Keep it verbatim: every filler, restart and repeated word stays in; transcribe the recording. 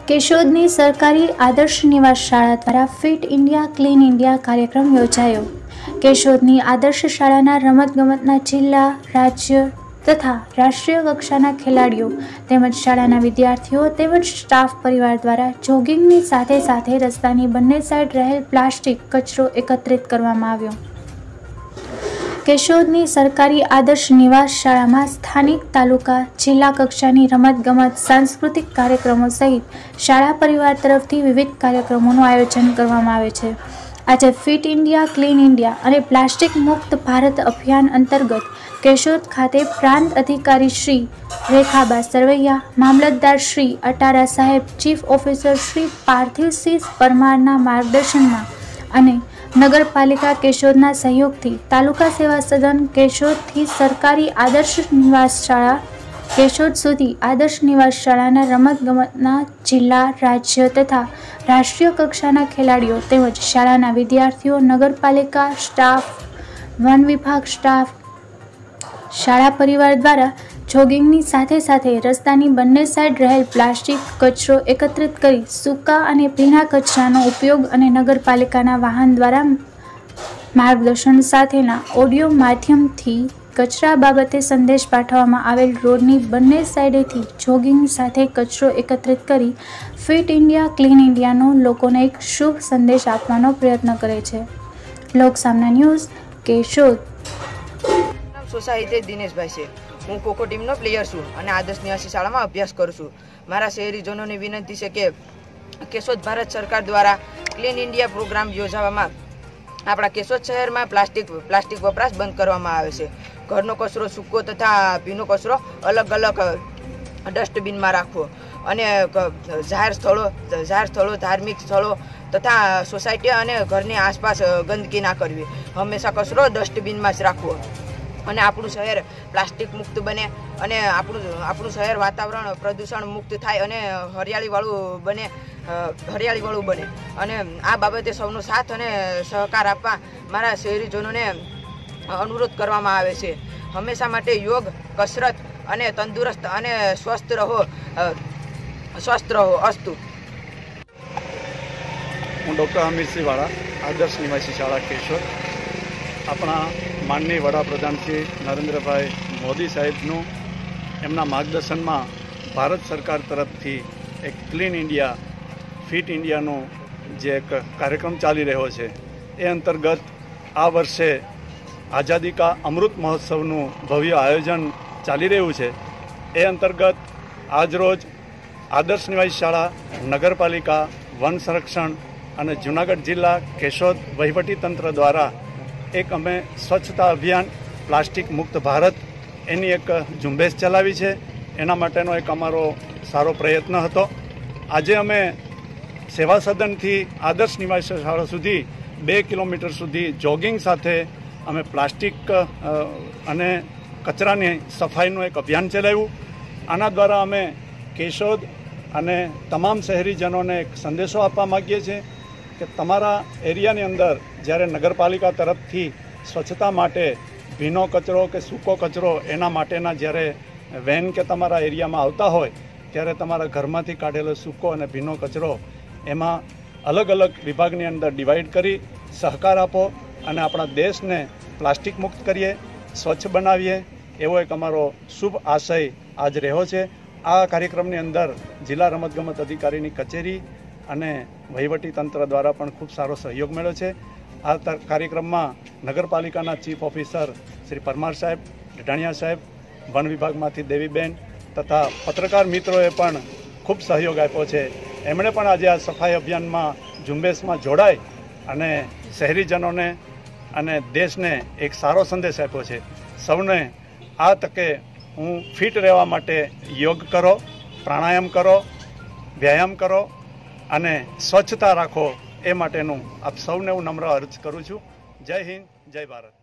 કેશોદની સરકારી આદર્શ નિવાસ શાળા દ્વારા ફિટ ઇન્ડિયા ક્લીન ઇન્ડિયા કાર્યક્રમ યોજાયો। કેશોદની આદર્શ શાળાના રમતગમતના જિલ્લા, રાજ્ય તથા રાષ્ટ્રીય કક્ષાના ખેલાડીઓ તેમજ શાળાના વિદ્યાર્થીઓ તેમજ સ્ટાફ પરિવાર દ્વારા જોગિંગની સાથે સાથે રસ્તાની બંને સાઈડ રહેલ પ્લાસ્ટિક કચરો એકત્રિત કરવામાં આવ્યો। કેશોદની સરકારી આદર્શ નિવાસ શાળામાં સ્થાનિક તાલુકા, જિલ્લા કક્ષાની રમતગમત, સાંસ્કૃતિક કાર્યક્રમો સહિત શાળા પરિવાર તરફથી વિવિધ કાર્યક્રમોનું આયોજન કરવામાં આવે છે। આજે ફિટ ઇન્ડિયા ક્લીન ઇન્ડિયા અને પ્લાસ્ટિક મુક્ત ભારત અભિયાન અંતર્ગત કેશોદ ખાતે પ્રાંત અધિકારી શ્રી રેખાબા સરવૈયા, મામલતદાર શ્રી અટારા સાહેબ, ચીફ ઓફિસર શ્રી પાર્થિવસિંહ પરમારના માર્ગદર્શનમાં અને નગરપાલિકા કેશોદના સહયોગથી તાલુકા સેવા સદન કેશોદથી સરકારી આદર્શ નિવાસ શાળા કેશોદ સુધી આદર્શ નિવાસ શાળાના રમતગમતના જિલ્લા, રાજ્ય તથા રાષ્ટ્રીય કક્ષાના ખેલાડીઓ તેમજ શાળાના વિદ્યાર્થીઓ, નગરપાલિકા સ્ટાફ, વન વિભાગ સ્ટાફ, શાળા પરિવાર દ્વારા જોગિંગની સાથે સાથે રસ્તાની બંને સાઈડ રહેલ પ્લાસ્ટિક કચરો એકત્રિત કરી સૂકા અને ભીના કચરાનો ઉપયોગ અને નગરપાલિકાના વાહન દ્વારા માર્ગદર્શન સાથેના ઓડિયો માધ્યમથી કચરા બાબતે સંદેશ પાઠવવામાં આવેલ રોડની બંને સાઈડેથી જોગિંગ સાથે કચરો એકત્રિત કરી ફિટ ઇન્ડિયા ક્લીન ઇન્ડિયાનો લોકોને એક શુભ સંદેશ આપવાનો પ્રયત્ન કરે છે। લોકસામના ન્યૂઝ, કેશોદ। સોસાયટી દિનેશભાઈ છે। હું ખોખો ટીમનો પ્લેયર છું અને આદર્શ નિવાસી શાળામાં અભ્યાસ કરું છું। મારા શહેરીજનોને વિનંતી છે કે કેશોદ ભારત સરકાર દ્વારા ક્લીન ઇન્ડિયા પ્રોગ્રામ યોજવામાં આપણા કેશોદ શહેરમાં પ્લાસ્ટિક પ્લાસ્ટિક વપરાશ બંધ કરવામાં આવે છે। ઘરનો કચરો, સૂકો તથા ભીનો કચરો અલગ અલગ ડસ્ટબિનમાં રાખવો અને જાહેર સ્થળો જાહેર સ્થળો ધાર્મિક સ્થળો તથા સોસાયટી અને ઘરની આસપાસ ગંદકી ના કરવી। હંમેશા કચરો ડસ્ટબિનમાં જ રાખવો અને આપણું શહેર પ્લાસ્ટિક મુક્ત બને અને આપણું આપણું શહેર વાતાવરણ પ્રદૂષણ મુક્ત થાય અને હરિયાળીવાળું બને હરિયાળીવાળું બને અને આ બાબતે સૌનો સાથ અને સહકાર આપવા મારા શહેરીજનોને અનુરોધ કરવામાં આવે છે। હંમેશા માટે યોગ, કસરત અને તંદુરસ્ત અને સ્વસ્થ રહો સ્વસ્થ રહો અસ્તુ। હું ડૉક્ટર અમીરસિંહ વાળા, આદર્શ નિવાસી શાળા કેશોદ। આપણા માનનીય વડાપ્રધાન શ્રી નરેન્દ્રભાઈ મોદી સાહેબનું એમના માર્ગદર્શનમાં ભારત સરકાર તરફથી એક ક્લીન ઇન્ડિયા, ફિટ ઇન્ડિયાનો જે એક કાર્યક્રમ ચાલી રહ્યો છે એ અંતર્ગત આ વર્ષે આઝાદી કા અમૃત મહોત્સવનું ભવ્ય આયોજન ચાલી રહ્યું છે। એ અંતર્ગત આજરોજ આદર્શ નિવાસી શાળા, નગરપાલિકા, વન સંરક્ષણ અને જૂનાગઢ જિલ્લા કેશોદ વહીવટીતંત્ર દ્વારા એક અમે સ્વચ્છતા અભિયાન પ્લાસ્ટિક મુક્ત ભારત એની એક ઝુંબેશ ચલાવી છે। એના માટેનો એક અમારો સારો પ્રયત્ન હતો। આજે અમે સેવા સદનથી આદર્શ નિવાસી શાળા સુધી બે કિલોમીટર સુધી જોગિંગ સાથે અમે પ્લાસ્ટિક અને કચરાની સફાઈનું એક અભિયાન ચલાવ્યું। આના દ્વારા અમે કેશોદ અને તમામ શહેરીજનોને એક સંદેશો આપવા માગીએ છીએ કે તમારા એરિયાની અંદર જ્યારે નગરપાલિકા તરફથી સ્વચ્છતા માટે ભીનો કચરો કે સૂકો કચરો એના માટેના જ્યારે વેન કે તમારા એરિયામાં આવતા હોય ત્યારે તમારા ઘરમાંથી કાઢેલો સૂકો અને ભીનો કચરો એમાં અલગ અલગ વિભાગની અંદર ડિવાઈડ કરી સહકાર આપો અને આપણા દેશને પ્લાસ્ટિક મુક્ત કરીએ, સ્વચ્છ બનાવીએ એવો એક અમારો શુભ આશય આજ રહ્યો છે। આ કાર્યક્રમની અંદર જિલ્લા રમતગમત અધિકારીની કચેરી અને વહીવટીતંત્ર દ્વારા પણ ખૂબ સારો સહયોગ મળ્યો છે। આ કાર્યક્રમમાં નગરપાલિકાના ચીફ ઓફિસર શ્રી પરમાર સાહેબ, ઢાણિયા સાહેબ, વન વિભાગમાંથી દેવીબેન તથા પત્રકાર મિત્રોએ પણ ખૂબ સહયોગ આપ્યો છે। એમણે પણ આજે આ સફાઈ અભિયાનમાં ઝુંબેશમાં જોડાઈ અને શહેરીજનોને અને દેશને એક સારો સંદેશ આપ્યો છે। સૌને આ તકે હું ફિટ રહેવા માટે યોગ કરો, પ્રાણાયામ કરો, વ્યાયામ કરો અને સ્વચ્છતા રાખો એ માટેનું આપ સૌને હું નમ્ર અરજ કરું છું। જય હિન્દ, જય ભારત।